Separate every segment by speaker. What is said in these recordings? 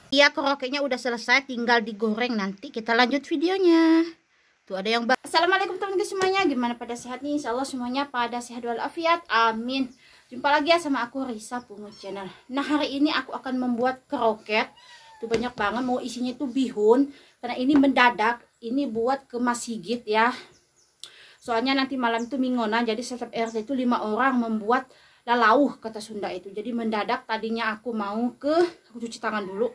Speaker 1: Iya, keroketnya udah selesai, tinggal digoreng. Nanti kita lanjut videonya. Tuh ada yang Assalamualaikum teman-teman semuanya. Gimana pada sehat nih? Insya Allah semuanya pada sehat walafiat. Amin. Jumpa lagi ya sama aku Risa Pungut Channel. Nah, hari ini aku akan membuat keroket. Tuh banyak banget, mau isinya tuh bihun. Karena ini mendadak. Ini buat ke Mas Sigit ya. Soalnya nanti malam itu mingona. Jadi setiap RT itu 5 orang membuat lalauh kata Sunda itu. Jadi mendadak, tadinya aku mau aku cuci tangan dulu.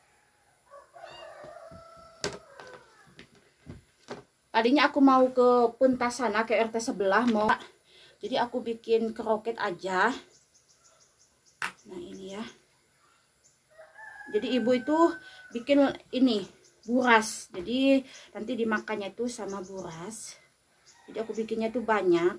Speaker 1: Tadinya aku mau ke pentas sana, ke RT sebelah mau. Jadi aku bikin keroket aja. Nah ini ya. Jadi ibu itu bikin ini buras. Jadi nanti dimakannya itu sama buras. Jadi aku bikinnya itu banyak.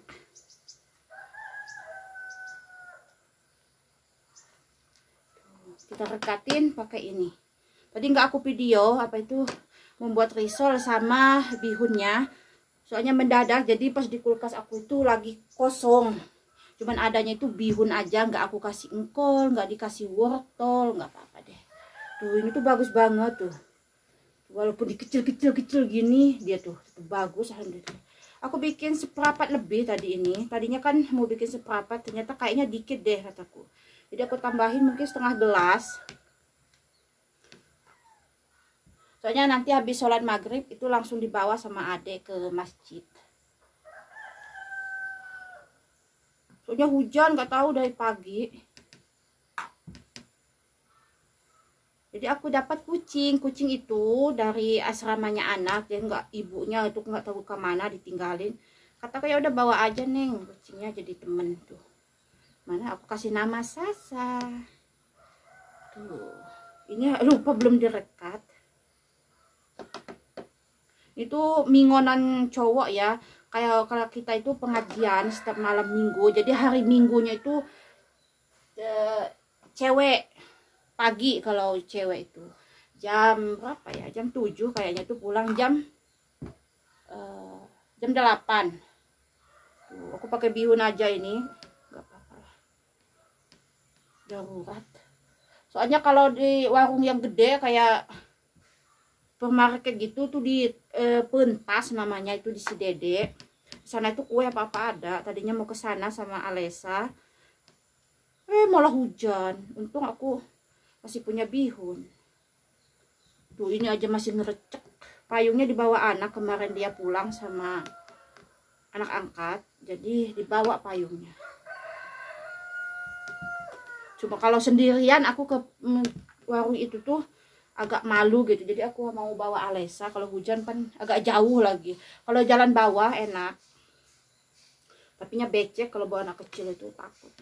Speaker 1: Kita rekatin pakai ini. Tadi nggak aku video apa itu membuat risol sama bihunnya. Soalnya mendadak, jadi pas di kulkas aku itu lagi kosong. Cuman adanya itu bihun aja, nggak aku kasih engkol, nggak dikasih wortel, nggak apa-apa deh. Tuh ini tuh bagus banget tuh. Walaupun dikecil-kecil gini, dia tuh bagus alhamdulillah. Aku bikin seperapat lebih tadi ini. Tadinya kan mau bikin seperapat, ternyata kayaknya dikit deh kataku. Jadi aku tambahin mungkin setengah gelas. Soalnya nanti habis sholat maghrib itu langsung dibawa sama adek ke masjid. Soalnya hujan gak tahu dari pagi. Jadi aku dapat kucing itu dari asramanya anak, dia nggak ibunya itu nggak tahu kemana ditinggalin. Kata ya udah bawa aja neng kucingnya jadi temen tuh. Mana aku kasih nama Sasa. Tuh ini lupa belum direkat. Itu mingonan cowok ya, kayak kalau kita itu pengajian setiap malam minggu. Jadi hari minggunya itu cewek pagi, kalau cewek itu jam berapa ya, jam 7 kayaknya tuh pulang jam 8. Tuh, aku pakai bihun aja ini nggak apa-apa lah, darurat. Soalnya kalau di warung yang gede kayak supermarket gitu tuh di pentas namanya itu di Sidede. Sana itu kue apa-apa ada. Tadinya mau ke sana sama Alesa. Malah hujan. Untung aku masih punya bihun. Tuh ini aja masih ngerecek. Payungnya dibawa anak, kemarin dia pulang sama anak angkat. Jadi dibawa payungnya. Cuma kalau sendirian aku ke warung itu tuh agak malu gitu. Jadi aku mau bawa Alesa. Kalau hujan kan agak jauh lagi. Kalau jalan bawah enak. Tapinya becek kalau bawa anak kecil itu takut.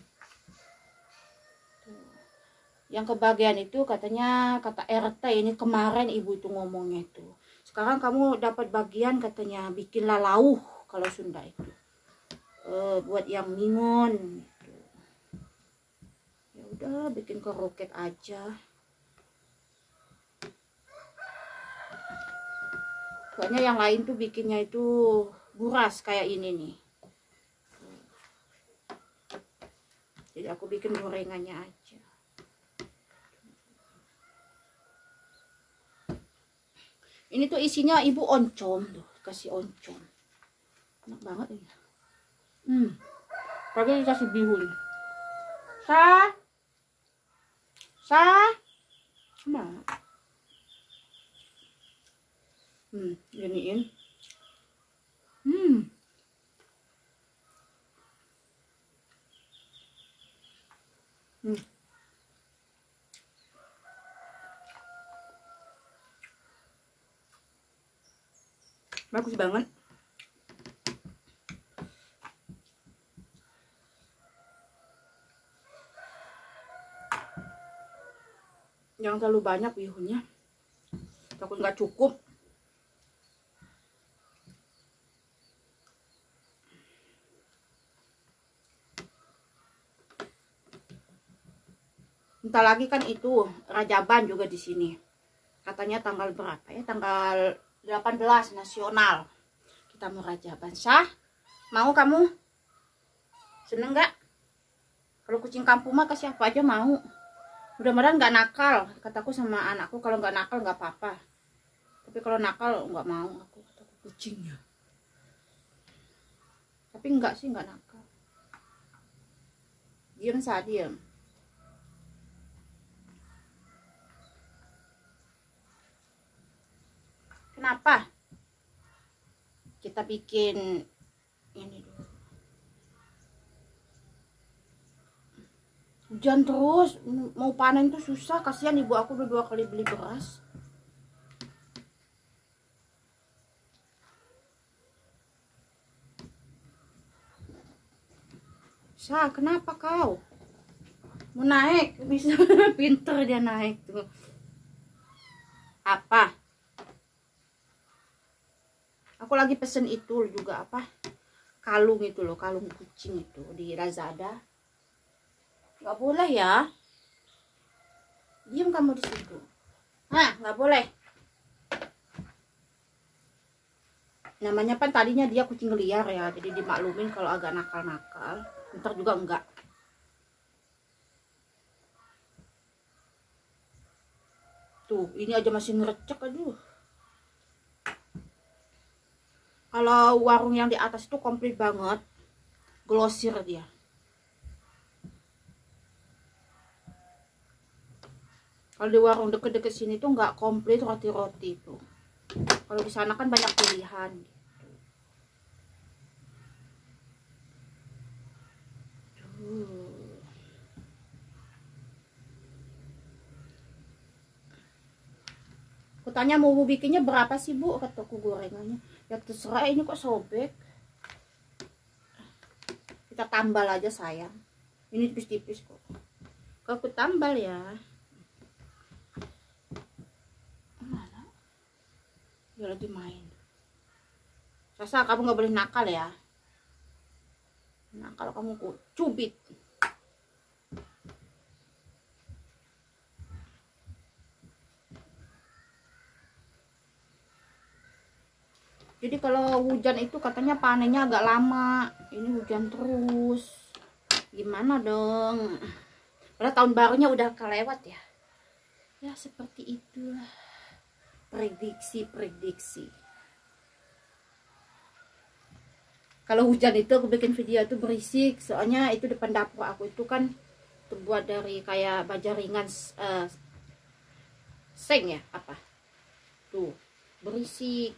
Speaker 1: Yang kebagian itu katanya, kata RT ini kemarin ibu itu ngomongnya itu. Sekarang kamu dapat bagian katanya bikin lalauh kalau Sunda itu. Buat yang mingon. Gitu. Ya udah bikin keroket aja. Soalnya yang lain tuh bikinnya itu buras kayak ini nih. Jadi aku bikin gorengannya aja. Ini tuh isinya ibu oncom tuh, kasih oncom. Enak banget ini. Pakai dikasih bihun. Sa. Mana? Giniin. Bagus banget. Jangan terlalu banyak bihunnya, takut nggak cukup. Bentar lagi kan itu Rajaban juga di sini. Katanya tanggal berapa ya? Tanggal 18 nasional. Kita mau Rajaban. Sah? Mau kamu? Seneng nggak? Kalau kucing kampung mah kasih apa aja mau. Mudah-mudahan nggak nakal, kataku sama anakku. Kalau nggak nakal nggak apa-apa, tapi kalau nakal nggak mau aku, kataku kucingnya. Tapi enggak sih, nggak nakal. Diam saja, diam. Kenapa? Kita bikin ini dulu. Hujan terus, mau panen tuh susah. Kasihan ibu aku udah 2 kali beli beras. Kenapa kau? Mau naik? Bisa. Pinter dia naik tuh. Apa? Aku lagi pesen itu juga, apa? Kalung itu loh, kalung kucing itu di Lazada. Nggak boleh ya. Diam kamu di situ. Nggak boleh. Namanya kan tadinya dia kucing liar ya, jadi dimaklumin kalau agak nakal-nakal. Ntar juga enggak. Tuh, ini aja masih ngerecek, aduh. Kalau warung yang di atas itu komplit banget, glosir dia. Kalau di warung deket-deket sini tuh nggak komplit roti-roti itu. Kalau di sana kan banyak pilihan. Aku tanya mau bikinnya berapa sih bu, kataku gorengannya. Ya terserah, ini kok sobek. Kita tambal aja sayang. Ini tipis-tipis kok. Kalau aku tambal ya. Mana? Dia lagi main. Sasa, kamu nggak boleh nakal ya. Nakal kamu ku cubit. Jadi kalau hujan itu katanya panennya agak lama. Ini hujan terus. Gimana dong? Padahal tahun barunya udah kelewat ya. Ya seperti itulah. Prediksi. Kalau hujan itu aku bikin video itu berisik. Soalnya itu depan dapur aku itu kan terbuat dari kayak baja ringan seng ya, apa? Tuh, berisik.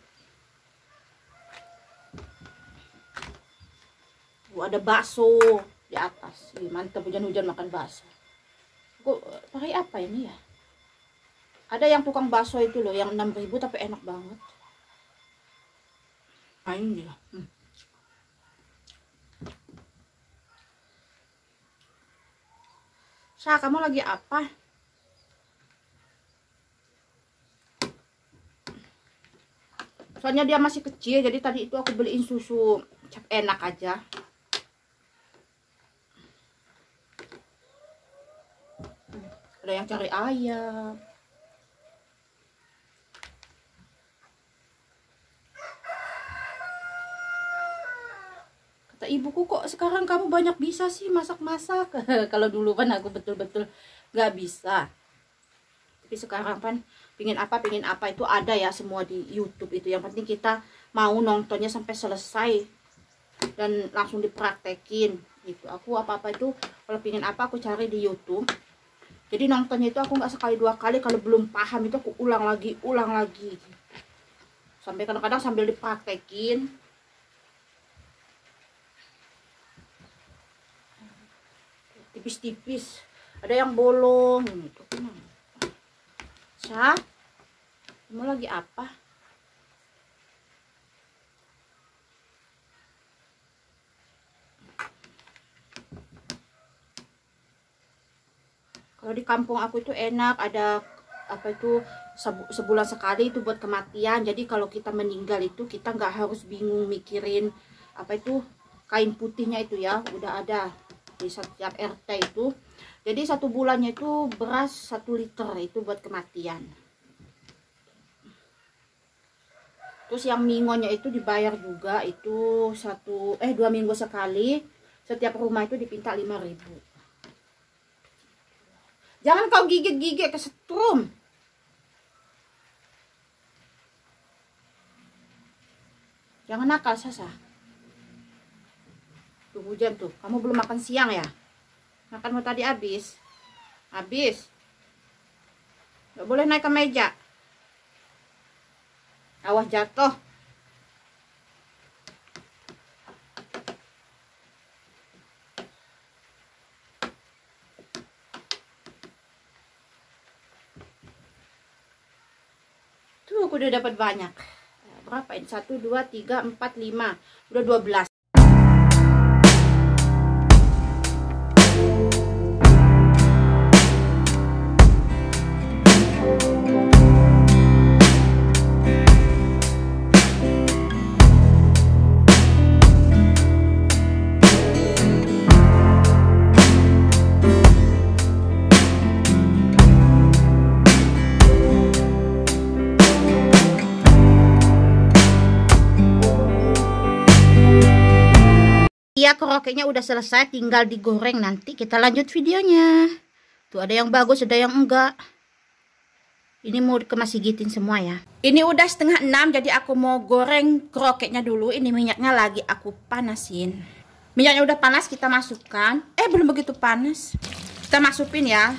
Speaker 1: Ada bakso di atas. Mantap, hujan-hujan makan bakso. Kok pakai apa ini ya? Ada yang tukang bakso itu loh, yang 6.000 tapi enak banget. Ini dia. Kamu lagi apa? Soalnya dia masih kecil, jadi tadi itu aku beliin susu cap enak aja. Ada yang cari ayam. Kata ibuku, kok sekarang kamu banyak bisa sih masak-masak. Kalau dulu kan aku betul-betul gak bisa. Tapi sekarang kan pingin apa itu ada ya semua di YouTube itu. Yang penting kita mau nontonnya sampai selesai dan langsung dipraktekin gitu. Aku apa-apa itu kalau pingin apa aku cari di YouTube. Jadi nontonnya itu aku nggak sekali 2 kali, kalau belum paham itu aku ulang lagi sampai kadang-kadang sambil dipraktekin. Tipis-tipis, ada yang bolong gitu. Kamu lagi apa? Kalau di kampung aku itu enak, ada apa itu sebulan sekali itu buat kematian. Jadi kalau kita meninggal itu kita nggak harus bingung mikirin apa itu kain putihnya itu ya, udah ada di setiap RT itu. Jadi 1 bulannya itu beras 1 liter itu buat kematian. Terus yang mingonnya itu dibayar juga, itu 2 minggu sekali. Setiap rumah itu dipinta 5.000. Jangan kau gigit-gigit kesetrum. Jangan nakal, Sasa. Tuh hujan tuh. Kamu belum makan siang ya? Makanmu tadi habis. Habis. Gak boleh naik ke meja. Awas jatuh. Tuh aku udah dapat banyak. Berapa ini? 1, 2, 3, 4, 5. Udah 12. Ya, keroketnya udah selesai, tinggal digoreng. Nanti kita lanjut videonya. Tuh ada yang bagus, ada yang enggak. Ini mau dikemas gigitin semua ya. Ini udah 5:30, jadi aku mau goreng keroketnya dulu. Ini minyaknya lagi aku panasin. Minyaknya udah panas, kita masukkan. Belum begitu panas. Kita masukin ya.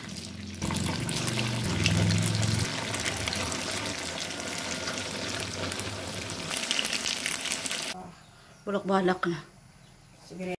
Speaker 1: Bolak-balak nah.